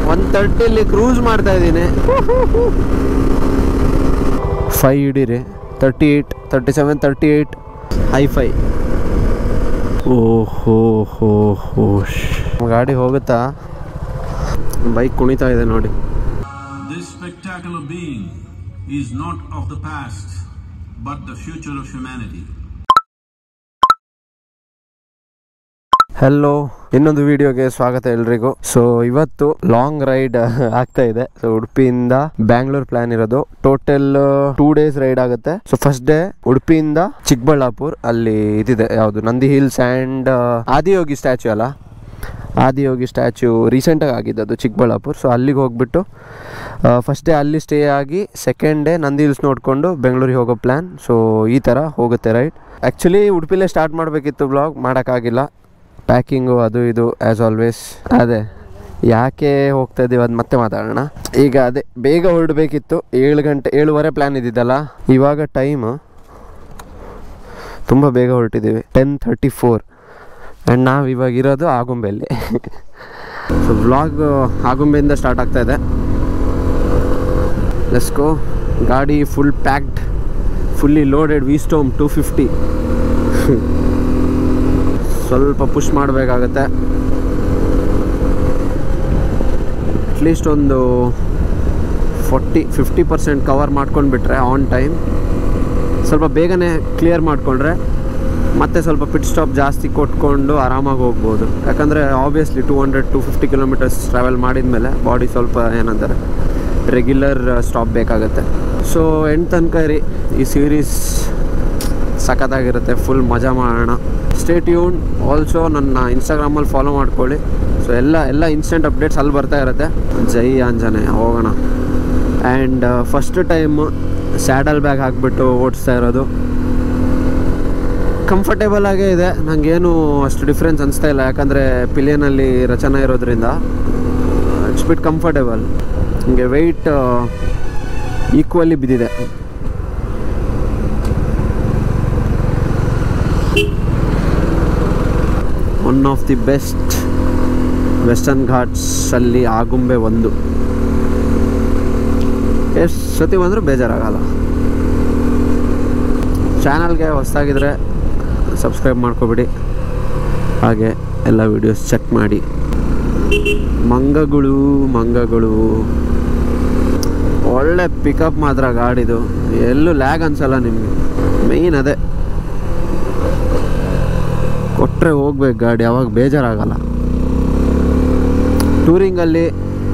130 cruise ಮಾಡ್ತಾ ಇದ್ದೀನಿ. 5 ಹಿಡೀರಿ. 38, 37, 38 hi-fi. ಓಹೋ ಹೋ ಹೋ ಗಾಡಿ ಹೋಗುತ್ತಾ? ಬೈಕ್ ಕುಣಿತಾ ಇದೆ ನೋಡಿ. This spectacular being is not of the past but the future of humanity. Hello, ಇನ್ನೊಂದು ವಿಡಿಯೋಗೆ ಸ್ವಾಗತ ಎಲ್ರಿಗೂ. ಸೊ ಇವತ್ತು ಲಾಂಗ್ ರೈಡ್ ಆಗ್ತಾ ಇದೆ. ಸೊ ಉಡುಪಿಯಿಂದ ಬ್ಯಾಂಗ್ಳೂರ್ ಪ್ಲಾನ್ ಇರೋದು. ಟೋಟಲ್ 2 days ರೈಡ್ ಆಗುತ್ತೆ. ಸೊ ಫಸ್ಟ್ ಡೇ ಉಡುಪಿಯಿಂದ ಚಿಕ್ಕಬಳ್ಳಾಪುರ್, ಅಲ್ಲಿ ಇದಿದೆ ಯಾವುದು, Nandi hills and Adiyogi statue ಅಲ್ಲ, ಆದಿಯೋಗಿ ಸ್ಟ್ಯಾಚ್ಯೂ ರೀಸೆಂಟಾಗಿ ಆಗಿದ್ದದು ಚಿಕ್ಕಬಳ್ಳಾಪುರ್. ಸೊ ಅಲ್ಲಿಗೆ ಹೋಗ್ಬಿಟ್ಟು ಫಸ್ಟ್ ಡೇ ಅಲ್ಲಿ ಸ್ಟೇ ಆಗಿ ಸೆಕೆಂಡ್ ಡೇ ನಂದಿ ಹಿಲ್ಸ್ ನೋಡಿಕೊಂಡು ಬೆಂಗಳೂರಿಗೆ ಹೋಗೋ ಪ್ಲ್ಯಾನ್. ಸೊ ಈ ಥರ ಹೋಗುತ್ತೆ ರೈಡ್. ಆ್ಯಕ್ಚುಲಿ ಉಡುಪಿಲೇ ಸ್ಟಾರ್ಟ್ ಮಾಡಬೇಕಿತ್ತು ಬ್ಲಾಗ್, ಮಾಡೋಕ್ಕಾಗಿಲ್ಲ. ಪ್ಯಾಕಿಂಗು ಅದು ಇದು ಆ್ಯಸ್ ಆಲ್ವೇಸ್. ಅದೇ ಯಾಕೆ ಹೋಗ್ತಾ ಇದ್ದೀವಿ ಅದು ಮತ್ತೆ ಮಾತಾಡೋಣ. ಈಗ ಅದೇ ಬೇಗ ಹೊರಡಬೇಕಿತ್ತು. 7 ಗಂಟೆ 7:15 ಪ್ಲ್ಯಾನ್ ಇದ್ದಿದ್ದಲ್ಲ. ಇವಾಗ ಟೈಮ್ ತುಂಬ ಬೇಗ ಹೊರಟಿದ್ದೀವಿ, 10:34. ಆ್ಯಂಡ್ ನಾವು ಇವಾಗ ಇರೋದು ಆಗುಂಬೆಯಲ್ಲಿ. ಸೊ ವ್ಲಾಗ್ ಆಗುಂಬೆಯಿಂದ ಸ್ಟಾರ್ಟ್ ಆಗ್ತಾ ಇದೆ. Let's go. ಗಾಡಿ full packed, fully loaded. V-Strom 250. ಸ್ವಲ್ಪ ಪುಷ್ ಮಾಡಬೇಕಾಗತ್ತೆ. ಅಟ್ಲೀಸ್ಟ್ ಒಂದು 40-50% ಕವರ್ ಮಾಡ್ಕೊಂಡ್ಬಿಟ್ರೆ ಆನ್ ಟೈಮ್, ಸ್ವಲ್ಪ ಬೇಗನೆ ಕ್ಲಿಯರ್ ಮಾಡಿಕೊಂಡ್ರೆ ಮತ್ತೆ ಸ್ವಲ್ಪ ಪಿಟ್ ಸ್ಟಾಪ್ ಜಾಸ್ತಿ ಕೊಟ್ಕೊಂಡು ಆರಾಮಾಗಿ ಹೋಗ್ಬೋದು. ಯಾಕಂದರೆ ಆಬ್ವಿಯಸ್ಲಿ 200-250 ಕಿಲೋಮೀಟರ್ಸ್ ಟ್ರಾವೆಲ್ ಮಾಡಿದ ಮೇಲೆ ಬಾಡಿ ಸ್ವಲ್ಪ ಏನಂತಾರೆ ರೆಗ್ಯುಲರ್ ಸ್ಟಾಪ್ ಬೇಕಾಗುತ್ತೆ. ಸೊ ಎಂಡ್ ತನಕ ಇರಿ, ಈ ಸೀರೀಸ್ ಸಖತ್ತಾಗಿರುತ್ತೆ. ಫುಲ್ ಮಜಾ ಮಾಡೋಣ. Stay tune. ಆಲ್ಸೋ ನನ್ನ ಇನ್ಸ್ಟಾಗ್ರಾಮಲ್ಲಿ ಫಾಲೋ ಮಾಡ್ಕೊಳ್ಳಿ. ಸೊ ಎಲ್ಲ ಇನ್ಸ್ಟೆಂಟ್ ಅಪ್ಡೇಟ್ಸ್ ಅಲ್ಲಿ ಬರ್ತಾ ಇರುತ್ತೆ. ಜೈ ಆಂಜನೇಯ, ಹೋಗೋಣ. And first time saddle bag ಹಾಕಿಬಿಟ್ಟು ಓಡಿಸ್ತಾ ಇರೋದು. ಕಂಫರ್ಟೇಬಲ್ ಆಗೇ ಇದೆ, ನನಗೇನು ಅಷ್ಟು ಡಿಫ್ರೆನ್ಸ್ ಅನಿಸ್ತಾ ಇಲ್ಲ. ಯಾಕಂದರೆ ಪಿಲಿಯನಲ್ಲಿ ರಚನೆ ಇರೋದ್ರಿಂದ ಇಟ್ಸ್ ಬಿಟ್ ಕಂಫರ್ಟೇಬಲ್. ಹಿಂಗೆ ವೆಯ್ಟ್ ಈಕ್ವಲಿ ಬಿದ್ದಿದೆ. One of the best western ಘಾಟ್ಸಲ್ಲಿ ಆಗುಂಬೆ ಒಂದು. ಎಷ್ಟು ಸತಿ ಬಂದರೂ ಬೇಜಾರಾಗಲ್ಲ. ಚಾನಲ್ಗೆ ಹೊಸದಾಗಿದ್ದರೆ ಸಬ್ಸ್ಕ್ರೈಬ್ ಮಾಡ್ಕೊಬಿಡಿ, ಹಾಗೆ ಎಲ್ಲ ವೀಡಿಯೋಸ್ ಚೆಕ್ ಮಾಡಿ. ಮಂಗಗಳು ಒಳ್ಳೆ ಪಿಕಪ್ ಮಾತ್ರ ಗಾಡಿದು, ಎಲ್ಲೂ ಲ್ಯಾಗ್ ಅನ್ಸಲ್ಲ ನಿಮಗೆ. ಮೇಯ್ನ್ ಅದೇ, ಕೊಟ್ಟರೆ ಹೋಗ್ಬೇಕು ಗಾಡಿ, ಅವಾಗ ಬೇಜಾರಾಗಲ್ಲ. ಟೂರಿಂಗಲ್ಲಿ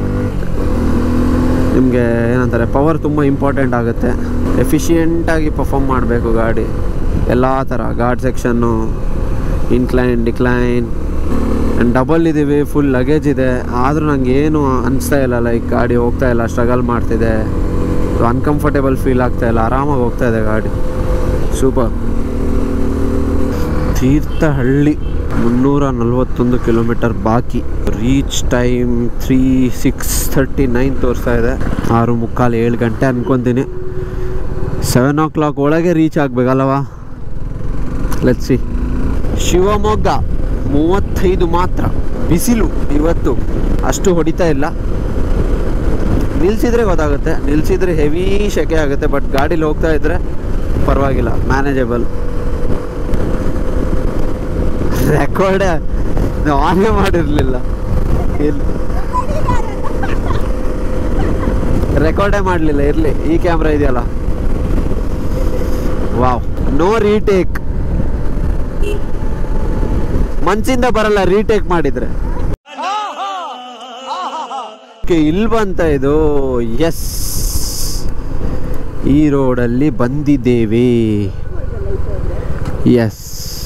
ನಿಮಗೆ ಏನಂತಾರೆ ಪವರ್ ತುಂಬ ಇಂಪಾರ್ಟೆಂಟ್ ಆಗುತ್ತೆ. ಎಫಿಷಿಯೆಂಟಾಗಿ ಪರ್ಫಾರ್ಮ್ ಮಾಡಬೇಕು ಗಾಡಿ. ಎಲ್ಲ ಥರ guard section, incline, decline. And double ಇದ್ದೀವಿ, ಫುಲ್ ಲಗೇಜ್ ಇದೆ. ಆದರೂ ನನಗೆ ಏನು ಅನಿಸ್ತಾ ಇಲ್ಲ, ಲೈಕ್ ಗಾಡಿ ಹೋಗ್ತಾ ಇಲ್ಲ, ಸ್ಟ್ರಗಲ್ ಮಾಡ್ತಿದೆ, ಅನ್ಕಂಫರ್ಟೇಬಲ್ ಫೀಲ್ ಆಗ್ತಾಯಿಲ್ಲ. ಆರಾಮಾಗಿ ಹೋಗ್ತಾ ಇದೆ ಗಾಡಿ. ಸೂಪರ್. ತೀರ್ಥಹಳ್ಳಿ 341 ಕಿಲೋಮೀಟರ್ ಬಾಕಿ. ರೀಚ್ ಟೈಮ್ 6:39 ತೋರಿಸ್ತಾ ಇದೆ. 6:45 7 ಗಂಟೆ ಅನ್ಕೊತೀನಿ. 7 o'clock ಒಳಗೆ ರೀಚ್ ಆಗಬೇಕಲ್ಲವಾ? Let's see. ಶಿವಮೊಗ್ಗ 35 ಮಾತ್ರ. ಬಿಸಿಲು ಇವತ್ತು ಅಷ್ಟು ಹೊಡಿತಾ ಇಲ್ಲ. ನಿಲ್ಲಿಸಿದ್ರೆ ಗೊತ್ತಾಗುತ್ತೆ, ನಿಲ್ಲಿಸಿದ್ರೆ ಹೆವಿ ಸೆಕೆ ಆಗುತ್ತೆ. ಬಟ್ ಗಾಡೀಲಿ ಹೋಗ್ತಾ ಇದ್ದರೆ ಪರವಾಗಿಲ್ಲ, ಮ್ಯಾನೇಜಬಲ್. ರೆಕಾರ್ಡ್ ಆನೇ ಮಾಡಿರಲಿಲ್ಲ, ರೆಕಾರ್ಡೇ ಮಾಡಲಿಲ್ಲ. ಇರಲಿ, ಈ ಕ್ಯಾಮ್ರಾ ಇದೆಯಲ್ಲ. Wow, no retake. ಮನ್ಸಿಂದ ಬರಲ್ಲ ರೀಟೇಕ್ ಮಾಡಿದ್ರೆ. ಇಲ್ಲಿ ಬಂತ ಇದು. ಎಸ್, ಈ ರೋಡಲ್ಲಿ ಬಂದಿದ್ದೇವೆ. ಎಸ್,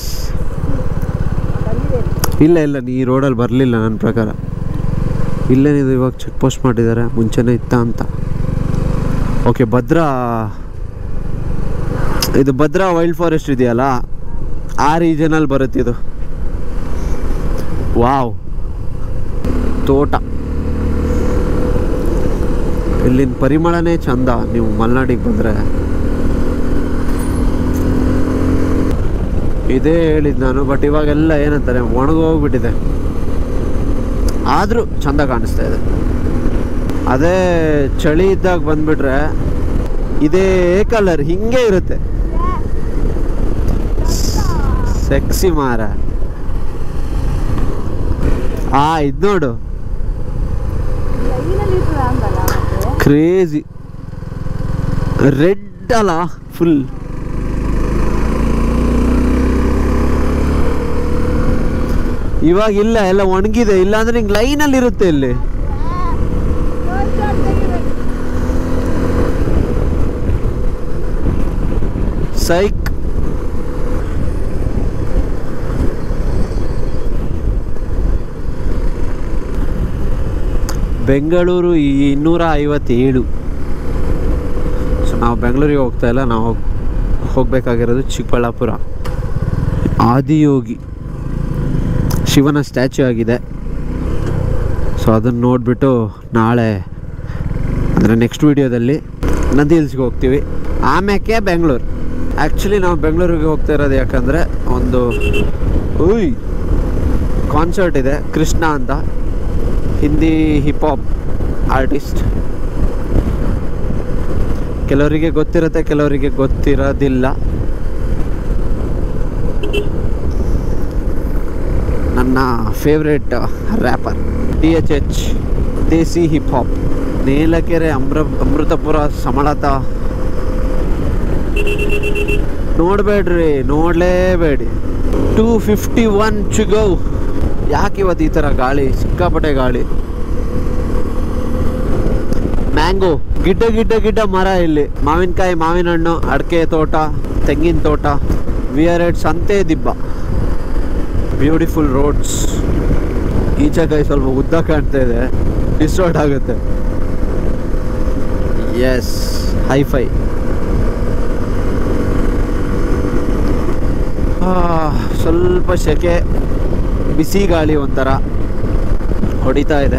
ಇಲ್ಲ ನೀ ಈ ರೋಡಲ್ಲಿ ಬರಲಿಲ್ಲ ನನ್ನ ಪ್ರಕಾರ. ಇಲ್ಲೇನಿದು, ಇವಾಗ ಚೆಕ್ ಪೋಸ್ಟ್ ಮಾಡಿದ್ದಾರೆ, ಮುಂಚೆನೇ ಇತ್ತ ಅಂತ. ಓಕೆ, ಇದು ಭದ್ರಾ ವೈಲ್ಡ್ ಫಾರೆಸ್ಟ್ ಇದೆಯಲ್ಲ, ಆ ರೀಜನಲ್ಲಿ ಬರುತ್ತಿದು. ವಾವ್, ತೋಟ. ಇಲ್ಲಿನ ಪರಿಮಳನೇ ಚಂದ. ನೀವು ಮಲೆನಾಡಿಗೆ ಬಂದರೆ ಇದೇ ಹೇಳಿದ್ದು ನಾನು. ಬಟ್ ಇವಾಗೆಲ್ಲ ಏನಂತಾರೆ ಒಣಗೋಗ್ಬಿಟ್ಟಿದೆ, ಆದರೂ ಚಂದ ಕಾಣಿಸ್ತಾ ಇದೆ. ಅದೇ ಚಳಿ ಇದ್ದಾಗ ಬಂದ್ಬಿಟ್ರೆ ಇದೇ ಕಲರ್ ಹಿಂಗೆ ಇರುತ್ತೆ. ಸೆಕ್ಸಿ ಮಾರ. ಇದು ನೋಡು ಕ್ರೇಜಿ ರೆಡ್ ಅಲ್ಲ ಫುಲ್. ಇವಾಗ ಇಲ್ಲ, ಎಲ್ಲ ಒಣಗಿದೆ. ಇಲ್ಲ ಅಂದ್ರೆ ನಿಂಗೆ ಲೈನಲ್ಲಿ ಇರುತ್ತೆ ಇಲ್ಲಿ. ಸೈಕ್ ಬೆಂಗಳೂರು 257. ಸೊ ನಾವು ಬೆಂಗಳೂರಿಗೆ ಹೋಗ್ತಾ ಇಲ್ಲ, ನಾವು ಹೋಗಬೇಕಾಗಿರೋದು ಚಿಕ್ಕಬಳ್ಳಾಪುರ. ಆದಿಯೋಗಿ ಶಿವನ ಸ್ಟ್ಯಾಚ್ಯೂ ಆಗಿದೆ. ಸೊ ಅದನ್ನು ನೋಡಿಬಿಟ್ಟು ನಾಳೆ ಅಂದರೆ ನೆಕ್ಸ್ಟ್ ವೀಡಿಯೋದಲ್ಲಿ ನಂದಿ ಹಿಲ್ಸ್ಗೆ ಹೋಗ್ತೀವಿ. ಆಮ್ಯಾಕೆ ಬೆಂಗಳೂರು. ಆ್ಯಕ್ಚುಲಿ ನಾವು ಬೆಂಗಳೂರಿಗೆ ಹೋಗ್ತಾ ಇರೋದು ಯಾಕಂದರೆ ಒಂದು ಕಾನ್ಸರ್ಟ್ ಇದೆ, ಕೃಷ್ಣ ಅಂತ, ಹಿಂದಿ ಹಿಪ್ ಹಾಪ್ ಆರ್ಟಿಸ್ಟ್. ಕೆಲವರಿಗೆ ಗೊತ್ತಿರುತ್ತೆ, ಕೆಲವರಿಗೆ ಗೊತ್ತಿರೋದಿಲ್ಲ. ನನ್ನ favourite rapper DHH, desi hip hop. Nelakere, Amruthapura, ಸಮಳತ ನೋಡಬೇಡ್ರಿ, ನೋಡಲೇಬೇಡಿ. 251 ಟು ಗೋ. ಯಾಕೆ ಇವತ್ತು ಈ ಥರ ಗಾಳಿ, ಸಿಕ್ಕಾಪಟ್ಟೆ ಗಾಳಿ. ಮ್ಯಾಂಗೋ, ಗಿಡ್ಡ ಮರ ಇಲ್ಲಿ. ಮಾವಿನಕಾಯಿ, ಮಾವಿನ ಹಣ್ಣು, ಅಡಿಕೆ ತೋಟ, ತೆಂಗಿನ ತೋಟ. ವಿಆರ್ ಸಂತೆ ದಿಬ್ಬ. Beautiful roads. ಈಚೆಕಾಯಿ ಸ್ವಲ್ಪ ಉದ್ದ ಕಾಣ್ತಾ ಇದೆ, ಡಿಸ್ಟರ್ಟ್ ಆಗುತ್ತೆ. Yes, hi-fi. ಸ್ವಲ್ಪ ಸೆಕೆ, ಬಿಸಿ ಗಾಳಿ ಒಂಥರ ಹೊಡಿತಾ ಇದೆ,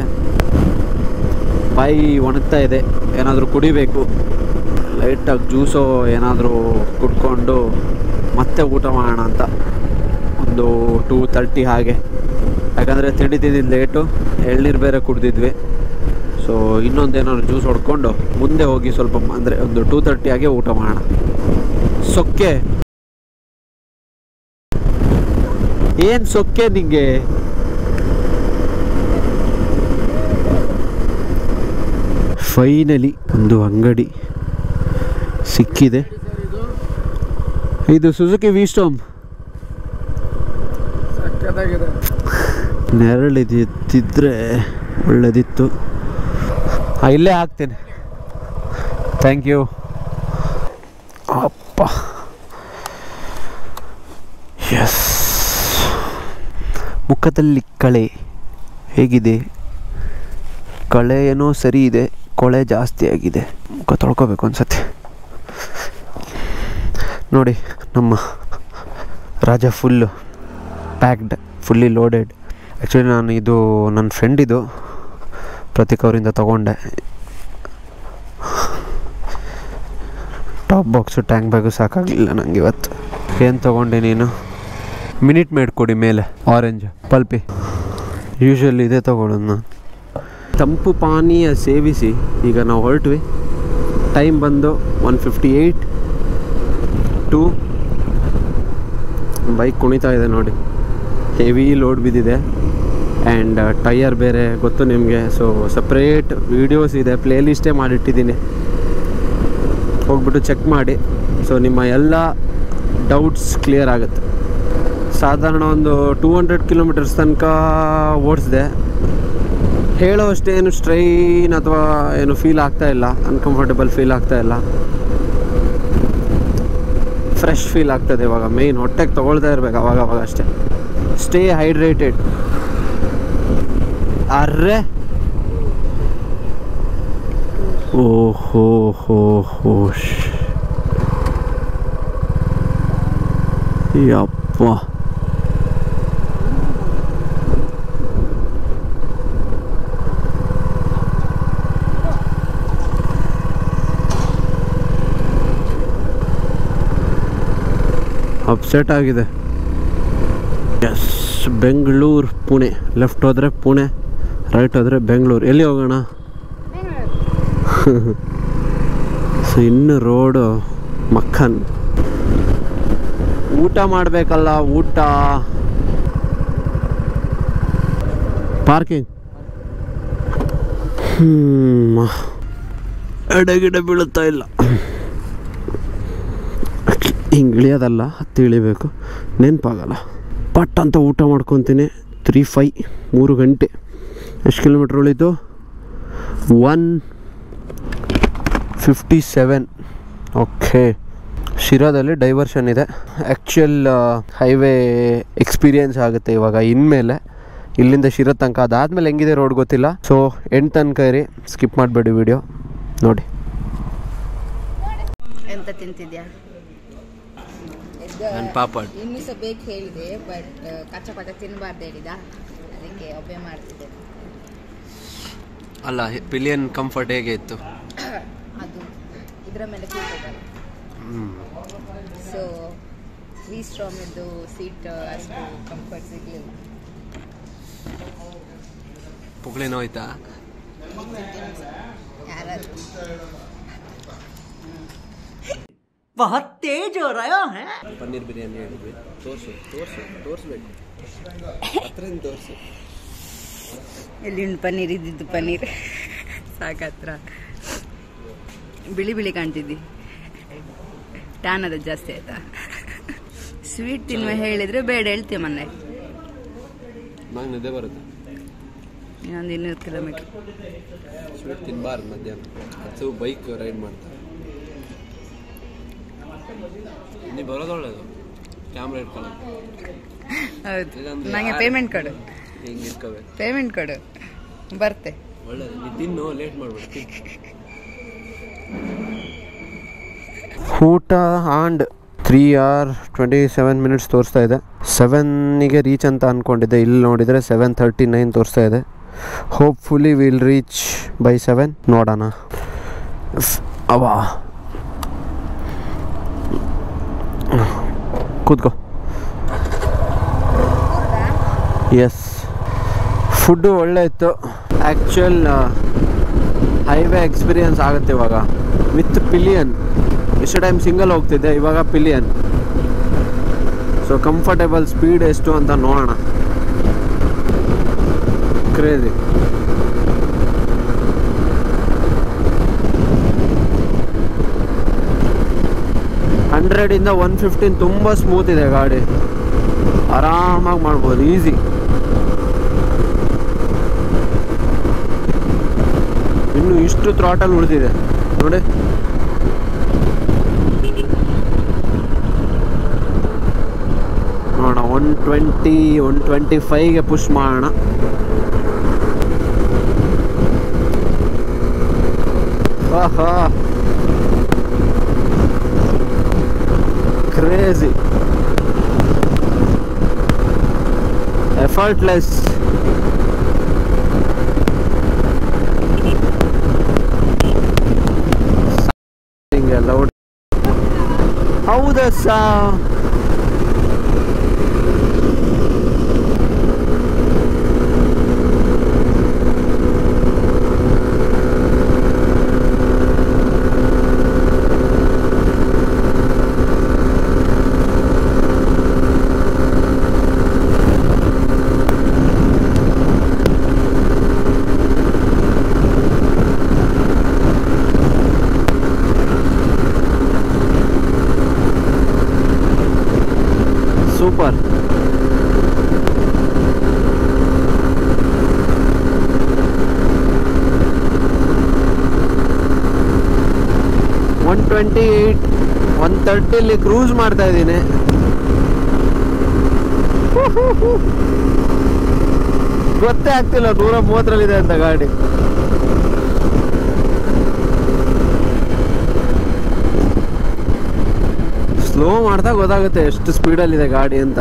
ಬಾಯಿ ಒಣಗ್ತಾ ಇದೆ. ಏನಾದರೂ ಕುಡಿಬೇಕು, ಲೈಟಾಗಿ ಜ್ಯೂಸೋ ಏನಾದರೂ ಕುಡ್ಕೊಂಡು ಮತ್ತೆ ಊಟ ಮಾಡೋಣ ಅಂತ. ಒಂದು 2:30 ಹಾಗೆ. ಯಾಕಂದರೆ ತಿಂಡಿ ತಿಂದಿದ್ದು ಲೇಟು, ಎಳ್ನೀರು ಬೇರೆ ಕುಡ್ದಿದ್ವಿ. ಸೊ ಇನ್ನೊಂದೇನಾದ್ರು ಜ್ಯೂಸ್ ಹೊಡ್ಕೊಂಡು ಮುಂದೆ ಹೋಗಿ ಸ್ವಲ್ಪ ಅಂದರೆ ಒಂದು 2:30 ಹಾಗೆ ಊಟ ಮಾಡೋಣ. ಸೊಕ್ಕೆ ಏನು ಸೊಕ್ಕೆ ನಿಂಗೆ? ಫೈನಲಿ ಒಂದು ಅಂಗಡಿ ಸಿಕ್ಕಿದೆ. ಇದು ಸುಜುಕಿ ವಿಸ್ಟಾಮ್. ನೆರಳಿದ್ದಿದ್ರೆ ಒಳ್ಳೆದಿತ್ತು. ಇಲ್ಲೇ ಹಾಕ್ತೇನೆ. Thank you. ಅಪ್ಪ, ಎಸ್. ಮುಖದಲ್ಲಿ ಕಳೆ ಹೇಗಿದೆ? ಕಳೆ ಏನೋ ಸರಿ ಇದೆ, ಕೊಳೆ ಜಾಸ್ತಿ ಆಗಿದೆ. ಮುಖ ತೊಳ್ಕೊಬೇಕು ಅನ್ಸತ್ತೆ. ನೋಡಿ ನಮ್ಮ Raja full packed, fully loaded. Actually ನಾನು ಇದು ನನ್ನ ಫ್ರೆಂಡಿದು ಪ್ರತೀಕ್ ಅವರಿಂದ ತೊಗೊಂಡೆ. ಟಾಪ್ ಬಾಕ್ಸು, ಟ್ಯಾಂಕ್ ಬ್ಯಾಗು ಸಾಕಾಗಲಿಲ್ಲ ನನಗೆ ಇವತ್ತು. ಏನು ತೊಗೊಂಡೆ ನೀನು? ಮಿನಿಟ್ ಮೇಡ್ ಕೊಡಿ ಮೇಲೆ, ಆರೆಂಜ್ ಪಲ್ಪಿ. ಯೂಶ್ವಲಿ ಇದೇ ತೊಗೊಳ್ಳೋದು ನಾನು. ತಂಪು ಪಾನೀಯ ಸೇವಿಸಿ ಈಗ ನಾವು ಹೊರಟ್ವಿ. ಟೈಮ್ ಬಂದು 1:58. ಬೈಕ್ ಕುಣಿತಾ ಇದೆ ನೋಡಿ, ಹೆವಿ ಲೋಡ್ ಬಿದ್ದಿದೆ. ಆ್ಯಂಡ್ ಟೈಯರ್ ಬೇರೆ ಗೊತ್ತು ನಿಮಗೆ. ಸೊ ಸಪ್ರೇಟ್ ವೀಡಿಯೋಸ್ ಇದೆ, ಪ್ಲೇಲಿಸ್ಟೇ ಮಾಡಿಟ್ಟಿದ್ದೀನಿ, ಹೋಗ್ಬಿಟ್ಟು ಚೆಕ್ ಮಾಡಿ. ಸೊ ನಿಮ್ಮ ಎಲ್ಲ ಡೌಟ್ಸ್ ಕ್ಲಿಯರ್ ಆಗುತ್ತೆ. ಸಾಧಾರಣ ಒಂದು 200 ಕಿಲೋಮೀಟರ್ಸ್ ತನಕ ಓಡಿಸಿದೆ. ಹೇಳೋ ಅಷ್ಟೇ ಏನು ಸ್ಟ್ರೈನ್ ಅಥವಾ ಏನು ಫೀಲ್ ಆಗ್ತಾ ಇಲ್ಲ, ಅನ್ಕಂಫರ್ಟೇಬಲ್ ಫೀಲ್ ಆಗ್ತಾ ಇಲ್ಲ, ಫ್ರೆಶ್ ಫೀಲ್ ಆಗ್ತದೆ. ಇವಾಗ ಮೇಯ್ನ್ ಹೊಟ್ಟೆಗೆ ತೊಗೊಳ್ತಾ ಇರ್ಬೇಕು ಅವಾಗ ಅಷ್ಟೇ. Stay hydrated. ಅರ್ರೆ ಓಹೋ ಹೋ ಹೋ ಯಪ್ಪ. ಅಪ್ಸೆಟ್ ಆಗಿದೆ. ಎಸ್, ಬೆಂಗಳೂರು ಪುಣೆ. ಲೆಫ್ಟ್ ಹೋದರೆ ಪುಣೆ, ರೈಟ್ ಹೋದರೆ ಬೆಂಗಳೂರು. ಎಲ್ಲಿ ಹೋಗೋಣ? ಸೊ ಇನ್ನು ರೋಡು ಮಕ್ಕನ್. ಊಟ ಮಾಡಬೇಕಲ್ಲ, ಊಟ. ಪಾರ್ಕಿಂಗ್. ಎಡಗಿಡ ಬೀಳುತ್ತಾ ಇಲ್ಲ. ಹಿಂಗೆ ಇಳಿಯೋದಲ್ಲ, ಹತ್ತಿ ಇಳಿಬೇಕು, ನೆನಪಾಗಲ್ಲ. ಪಟ್ ಅಂತ ಊಟ ಮಾಡ್ಕೊತೀನಿ. 3 ಗಂಟೆ. ಎಷ್ಟು ಕಿಲೋಮೀಟ್ರ್ ಉಳಿತು? 157. ಓಕೆ. ಶಿರಾದಲ್ಲಿ ಡೈವರ್ಷನ್ ಇದೆ. ಆ್ಯಕ್ಚುಯಲ್ ಹೈವೇ ಎಕ್ಸ್ಪೀರಿಯೆನ್ಸ್ ಆಗುತ್ತೆ ಇವಾಗ ಇನ್ಮೇಲೆ. ಇಲ್ಲಿಂದ ಶಿರಾ ತನಕ. ಅದಾದಮೇಲೆ ಹೆಂಗಿದೆ ರೋಡ್ ಗೊತ್ತಿಲ್ಲ. ಸೊ ಎಂಡ್ ತನಕ ಇರಿ, ಸ್ಕಿಪ್ ಮಾಡಬೇಡಿ ವಿಡಿಯೋ ನೋಡಿ. ಎಂತ ತಿಂತಿದ್ಯಾ? ನನ್ನ ಪಾಪಡ್ ಇನ್ನೂ ಸಹ ಬೇಕು ಹೇಳಿದೆ, ಬಟ್ ಕಚ್ಚಾ ಪಚ್ಚ ತಿನ್ನಬಾರ್ದು ಹೇಳಿದ, ಅದಕ್ಕೆ ಒಬ್ಬೆ ಮಾಡ್ತಿದ್ದೆ. ಅಲ್ಲ, ಪಿಲಿಯನ್ ಕಂಫರ್ಟ್ ಹೇಗೆ ಇತ್ತು? ಅದು ಇದರ ಮೇಲೆ ಕೂತಿದ್ದಲ್ಲ, ಸೊ V-Strom-ಇದ್ದು ಸೀಟ್ ಅಷ್ಟು ಕಂಫರ್ಟ್ ಸಿಗಲಿಲ್ಲ. ಪುಕ್ಳಿನ ಹೋಯ್ತಾ? ಯಾರಾದ್ರು बहुत तेज हो रहा है. ಪನ್ನೀರ್ ಬಿರಿಯಾನಿ ಹೇಳಿದ್ವಿ. ತೋರಿಸ್ಬೇಕು ಹತ್ರದಿಂದ ತೋರಿಸು. ಎಲ್ಲಿ ಪನ್ನೀರ್ ಇದ್ದಿದ್ದು? ಪನ್ನೀರ್ ಸಾಕತ್ರ ಬಿಳಿ ಕಾಣ್ತಿದ್ದಿ. ಟ್ಯಾನ್ ಅದು ಜಾಸ್ತಿ ಆಯ್ತಾ? ಸ್ವೀಟ್ ತಿನ್ನುವ ಹೇಳಿದ್ರೆ ಬೇಡ ಹೇಳ್ತೀವಿ. ಮೊನ್ನೆ ನಂಗೆ ನಿದ್ದೆ ಬರುತ್ತೆ. ಇನ್ನೊಂದು 200 ಕಿಲೋಮೀಟ್ರ್. ಸ್ವೀಟ್ ತಿನ್ನಬಾರ್ದು ಮಧ್ಯಾಹ್ನ. ಅದು ಬೈಕ್ ರೈಡ್ ಮಾಡ್ತಾರೆ. ನೀವು ಬರೋದು ಒಳ್ಳೇದು, ಕ್ಯಾಮ್ರಾ ಇಟ್ಕೊಳ್ಳೋದು. ಹೌದು, ನನಗೆ ಪೇಮೆಂಟ್ ಕೊಡು. ಹಿಂಗೆ ಇಟ್ಕೋಬೇಕು, ಪೇಮೆಂಟ್ ಕೊಡು, ಬರ್ತೆ. ಒಳ್ಳೇದು. ನೀವು ತಿನ್ನು, ಲೇಟ್ ಮಾಡ್ಬಿಡ್ತೀನಿ. ಊಟ ಆ್ಯಂಡ್ 3 hours 27 minutes ತೋರಿಸ್ತಾ ಇದೆ. 7ಗೆ ರೀಚ್ ಅಂತ ಅಂದ್ಕೊಂಡಿದ್ದೆ. ಇಲ್ಲಿ ನೋಡಿದರೆ 7:39 ತೋರಿಸ್ತಾ ಇದೆ. Hopefully will reach by 7. ನೋಡೋಣ. ಅವಾ ಕೂತ್ಕೋ. ಎಸ್, ಫುಡ್ಡು ಒಳ್ಳೆ ಇತ್ತು. ಆ್ಯಕ್ಚುಯಲ್ ಹೈವೇ ಎಕ್ಸ್ಪೀರಿಯನ್ಸ್ ಆಗುತ್ತೆ ಇವಾಗ ವಿತ್ ಪಿಲಿಯನ್. ಎಷ್ಟು ಟೈಮ್ ಸಿಂಗಲ್ ಹೋಗ್ತಿದ್ದೆ, ಇವಾಗ ಪಿಲಿಯನ್. So comfortable. ಸ್ಪೀಡ್ ಎಷ್ಟು ಅಂತ ನೋಡೋಣ. ಕ್ರೇಜಿ. ಹಂಡ್ರೆಡಿಂದ 115 ತುಂಬ ಸ್ಮೂತ್ ಇದೆ ಗಾಡಿ. ಆರಾಮಾಗಿ ಮಾಡ್ಬೋದು, ಈಸಿ. ಇನ್ನು ಇಷ್ಟು ಥ್ರಾಟಲ್ ಉಳಿದಿದೆ ನೋಡಿ. ನೋಡೋಣ, 120 125ಗೆ ಪುಷ್ ಮಾಡೋಣ. ಆಹಾ, ಕ್ರೇಜಿ. ಎಫರ್ಟ್ಲೆಸ್. ಲೌಡ್. ಹೌದಾ ಸಾ? ಸೂಪರ್. ಒನ್ 130 ಕ್ರೂಸ್ ಮಾಡ್ತಾ ಇದ್ದೀನಿ. ಗೊತ್ತೇ ಆಗ್ತಿಲ್ಲ 130ರಲ್ಲಿದೆ ಅಂತ ಗಾಡಿ. ಸ್ಲೋ ಮಾಡ್ತಾ ಗೊತ್ತಾಗುತ್ತೆ ಎಷ್ಟು ಸ್ಪೀಡಲ್ಲಿದೆ ಗಾಡಿ ಅಂತ.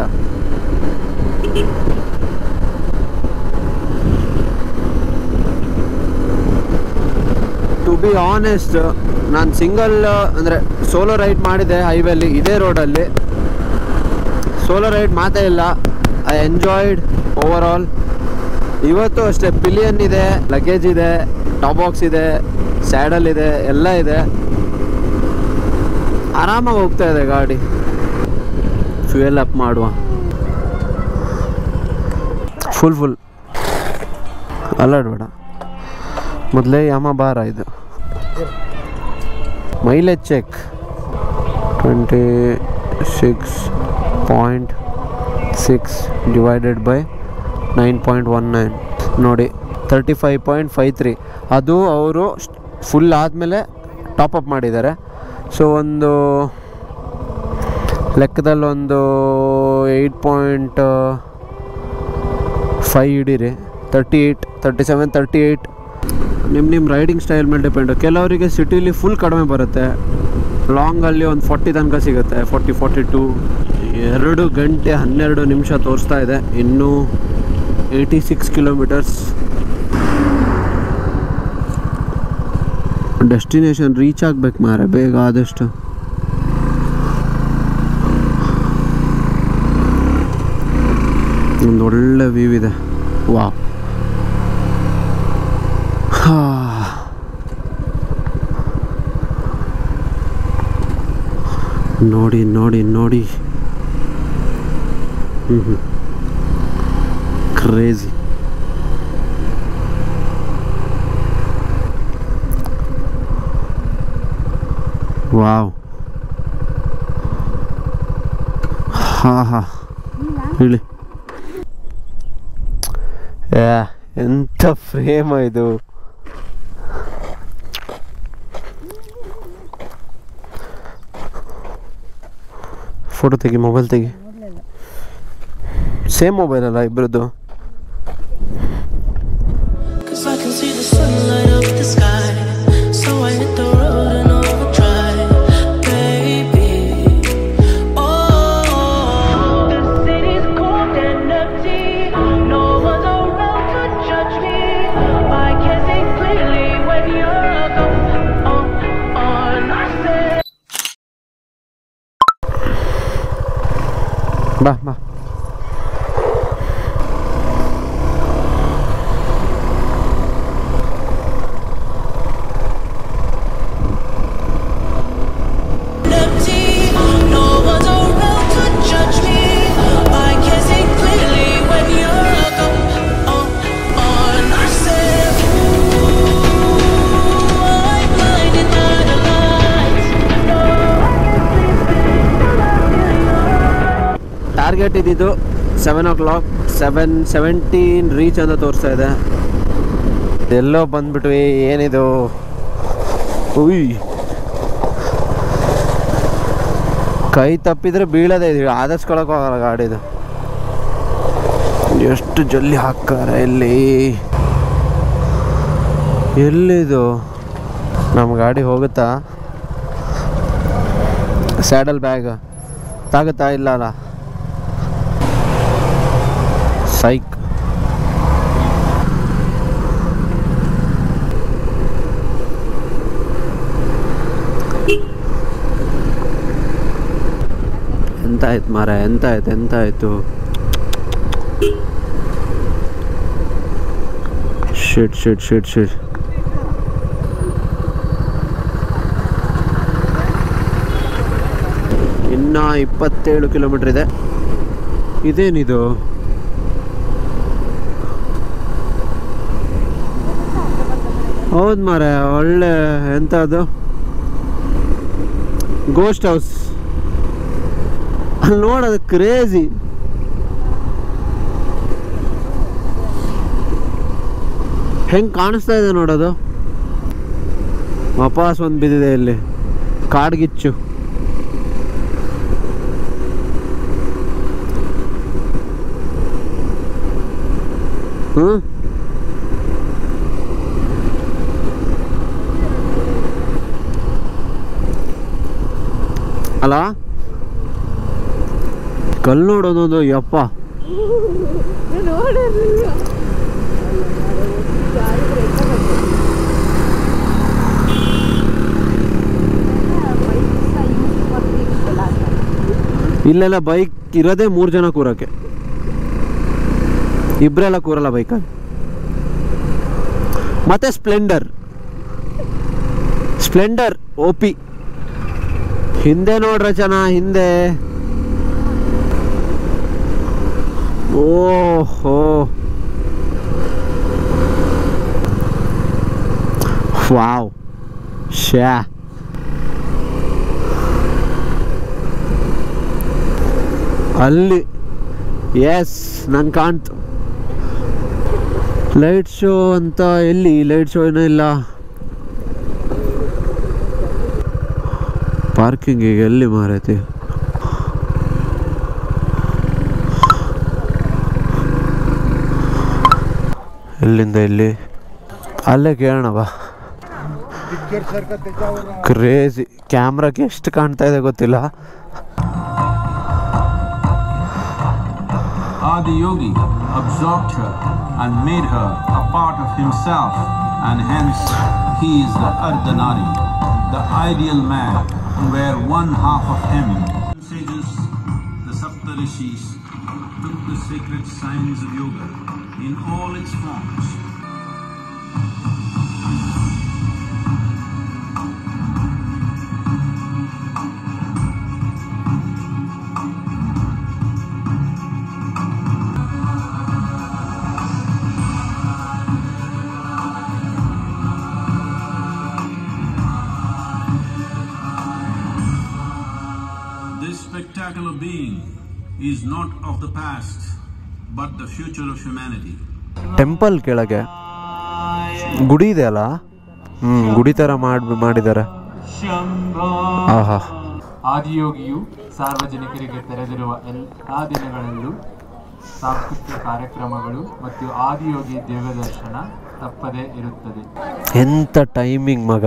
ಟು ಬಿ ಆನೆಸ್ಟ್, ನಾನು ಸಿಂಗಲ್ ಅಂದರೆ ಸೋಲೋ ರೈಡ್ ಮಾಡಿದೆ ಹೈವೇಲಿ, ಇದೇ ರೋಡಲ್ಲಿ. ಸೋಲೋ ರೈಡ್ ಮಾತೇ ಇಲ್ಲ. I enjoyed overall. ಇವತ್ತು ಅಷ್ಟೇ ಪಿಲಿಯನ್ ಇದೆ, ಲಗೇಜ್ ಇದೆ, ಟಾಪ್ ಬಾಕ್ಸ್ ಇದೆ, ಸ್ಯಾಡಲ್ ಇದೆ, ಎಲ್ಲ ಇದೆ, ಆರಾಮಾಗಿ ಹೋಗ್ತಾ ಇದೆ ಗಾಡಿ. ಫ್ಯೂಯಲ್ ಅಪ್ ಮಾಡುವ, ಫುಲ್ ಅಲ್ಲಾಡ್ಬೇಡ, ಮೊದಲೇ ಯಾಮ ಬಾರ. ಇದು ಮೈಲೇಜ್ ಚೆಕ್ 26.6 ಡಿವೈಡೆಡ್ ಬೈ 9.19 ನೋಡಿ 35.53. ಅದು ಅವರು ಫುಲ್ ಆದಮೇಲೆ ಟಾಪಪ್ ಮಾಡಿದ್ದಾರೆ. ಸೊ ಒಂದು ಲೆಕ್ಕದಲ್ಲಿ ಒಂದು 8.5 ಹಿಡೀರಿ. 38, 37, 38 ನಿಮ್ಮ ರೈಡಿಂಗ್ ಸ್ಟೈಲ್ ಮೇಲೆ ಡಿಪೆಂಡು. ಕೆಲವರಿಗೆ ಸಿಟಿಲಿ ಫುಲ್ ಕಡಿಮೆ ಬರುತ್ತೆ, ಲಾಂಗಲ್ಲಿ ಒಂದು 40 ತನಕ ಸಿಗುತ್ತೆ, 40, 42. 2 ಗಂಟೆ 12 ನಿಮಿಷ ತೋರಿಸ್ತಾ ಇದೆ, ಇನ್ನೂ 86 ಕಿಲೋಮೀಟರ್ಸ್. ಡೆಸ್ಟಿನೇಷನ್ ರೀಚ್ ಆಗ್ಬೇಕು ಮಾರೆ ಬೇಗ ಆದಷ್ಟು. ಒಂದು ಒಳ್ಳೆ ವ್ಯೂ ಇದೆ. ವಾವ್, ನೋಡಿ ನೋಡಿ ನೋಡಿ, ಕ್ರೇಜಿ. ವಾವ್, ಹೇಳಿ ಎಂಥ ಫ್ರೇಮ್ ಇದು. ಫೋಟೋ ತೆಗಿ, ಮೊಬೈಲ್ ತೆಗಿ. ಸೇಮ್ ಮೊಬೈಲ್ ಅಲ್ಲ ಇಬ್ಬರದ್ದು. ಬಾ ಬಾ, ಟಾರ್ಗೆಟ್ ಇದ್ದಿದ್ದು 7 o'clock, 7:17 ರೀಚ್ ಅಂತ ತೋರಿಸ್ತಾ ಇದೆ. ಎಲ್ಲೋ ಬಂದ್ಬಿಟ್ವಿ. ಏನಿದು, ಉಯ್, ಕೈ ತಪ್ಪಿದ್ರೆ ಬೀಳೋದೇ ಇದೀವಿ, ಆದರ್ಸ್ಕೊಳಕ್ಕೆ ಹೋಗಲ್ಲ ಗಾಡಿದು. ಎಷ್ಟು ಜಲ್ಲಿ ಹಾಕ್ತಾರೆ ಎಲ್ಲಿದು ನಮ್ಮ ಗಾಡಿ ಹೋಗುತ್ತಾ? ಸ್ಯಾಡಲ್ ಬ್ಯಾಗ್ ತಾಗುತ್ತಾ? ಇಲ್ಲ ಅಲ್ಲ, ಸೈಕ್. ಎಂತಾಯ್ತು ಮಾರ, ಎಂತಾಯ್ತು. ಶಿಟ್. ಇನ್ನ 27 ಕಿಲೋಮೀಟರ್ ಇದೆ. ಇದೇನಿದು? ಹೌದು ಮಾರ, ಒಳ್ಳೆ ಎಂತ ಅದು ಗೋಸ್ಟ್ ಹೌಸ್. ಅಲ್ಲಿ ನೋಡೋದು ಕ್ರೇಜಿ. ಹೆಂಗೆ ಕಾಣಿಸ್ತಾ ಇದೆ ನೋಡೋದು. ವಾಪಸ್ ಒಂದು ಬಿದ್ದಿದೆ ಇಲ್ಲಿ, ಕಾಡ್ಗಿಚ್ಚು. ಅಲ್ಲ, ಕಲ್ಲು ನೋಡೋದೊಂದು ಯಪ್ಪ. ಇಲ್ಲೆಲ್ಲ ಬೈಕ್ ಇರೋದೇ 3 ಜನ ಕೂರಕ್ಕೆ, ಇಬ್ಬರೆಲ್ಲ ಕೂರಲ್ಲ ಬೈಕಲ್ಲಿ. ಮತ್ತೆ ಸ್ಪ್ಲೆಂಡರ್ ಸ್ಪ್ಲೆಂಡರ್ OP. ಹಿಂದೆ ನೋಡ್ರ ಜನ, ಹಿಂದೆ. ಓಹೋ, ವಾವ್, ಶ್ಯಾ. ಅಲ್ಲಿ ಎಸ್ ನಂಗೆ ಕಾಣ್ತು ಲೈಟ್ ಶೋ ಅಂತ. ಎಲ್ಲಿ ಲೈಟ್ ಶೋ ಏನೂ ಇಲ್ಲ. ಪಾರ್ಕಿಂಗಿಗೆ ಎಲ್ಲಿ ಮಾರೈತಿ? ಎಲ್ಲಿಂದ ಎಲ್ಲಿ? ಅಲ್ಲೇ ಕೇಳೋಣ ಬಾ. ಕ್ರೇಜಿ. ಕ್ಯಾಮ್ರಾಗೆ ಎಷ್ಟು ಕಾಣ್ತಾ ಇದೆ ಗೊತ್ತಿಲ್ಲ. Adiyogi absorbed her and made her a part of himself, and hence he is the Ardhanari, the ideal man, where one half of him. Sages, the Saptarishis, took the sacred science of yoga in all its forms. This spectacular being is not of the past, but the future of humanity. Temple ಕೆಳಗೆ ಗುಡಿ ಇದೆ ಅಲ್ಲ, ಗುಡಿ ಥರ ಮಾಡಿದ್ದಾರೆ. ಆಹಾ. ಆದಿಯೋಗಿಯು ಸಾರ್ವಜನಿಕರಿಗೆ ತೆರೆದಿರುವ ಎಲ್ಲ ದಿನಗಳಲ್ಲೂ ಸಾಂಸ್ಕೃತಿಕ ಕಾರ್ಯಕ್ರಮಗಳು ಮತ್ತು ಆದಿಯೋಗಿ ದೇವದರ್ಶನ ತಪ್ಪದೇ ಇರುತ್ತದೆ. ಎಂಥ ಟೈಮಿಂಗ್ ಮಗ.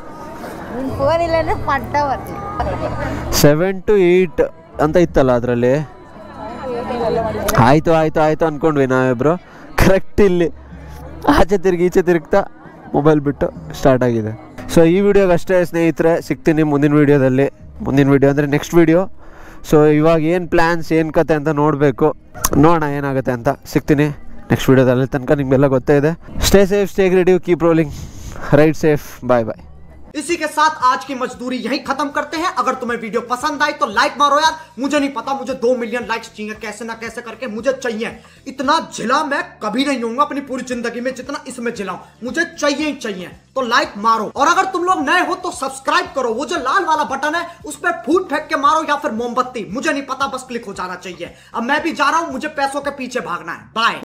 7 to 8 ಅಂತ ಇತ್ತಲ್ಲ ಅದರಲ್ಲಿ. ಆಯಿತು ಆಯಿತು ಆಯಿತು ಅಂದ್ಕೊಂಡ್ವಿ ನಾವಿಬ್ರು. ಕರೆಕ್ಟ್ ಇಲ್ಲಿ ಆಚೆ ತಿರುಗಿ ಈಚೆ ತಿರುಗ್ತಾ ಮೊಬೈಲ್ ಬಿಟ್ಟು ಸ್ಟಾರ್ಟ್ ಆಗಿದೆ. ಸೊ ಈ ವಿಡಿಯೋಗೆ ಅಷ್ಟೇ ಸ್ನೇಹಿತರೆ, ಸಿಗ್ತೀನಿ ಮುಂದಿನ ವೀಡಿಯೋದಲ್ಲಿ. ಮುಂದಿನ ವೀಡಿಯೋ ಅಂದರೆ ನೆಕ್ಸ್ಟ್ ವೀಡಿಯೋ. ಸೊ ಇವಾಗ ಏನು ಪ್ಲ್ಯಾನ್ಸ್, ಏನು ಕತೆ ಅಂತ ನೋಡಬೇಕು. ನೋಡೋಣ ಏನಾಗುತ್ತೆ ಅಂತ. ಸಿಗ್ತೀನಿ ನೆಕ್ಸ್ಟ್ ವೀಡಿಯೋದಲ್ಲಿ. ತನಕ ನಿಮಗೆಲ್ಲ ಗೊತ್ತೇ ಇದೆ. Stay safe, stay creative, keep rolling, ride safe, bye bye. इसी के साथ आज की मजदूरी यहीं खत्म करते हैं। अगर तुम्हें वीडियो पसंद आई तो लाइक मारो यार। मुझे नहीं पता, मुझे 2 मिलियन लाइक्स चाहिए, कैसे ना कैसे करके मुझे चाहिए। इतना झिला मैं कभी नहीं होऊंगा अपनी पूरी जिंदगी में जितना इसमें झिलाऊं। मुझे चाहिए ही चाहिए, तो लाइक मारो। और अगर तुम लोग नए हो तो सब्सक्राइब करो। वो जो लाल वाला बटन है उस पर फूट फेंक के मारो या फिर मोमबत्ती, मुझे नहीं पता, बस क्लिक हो जाना चाहिए। अब मैं भी जा रहा हूं, मुझे पैसों के पीछे भागना है। बाय।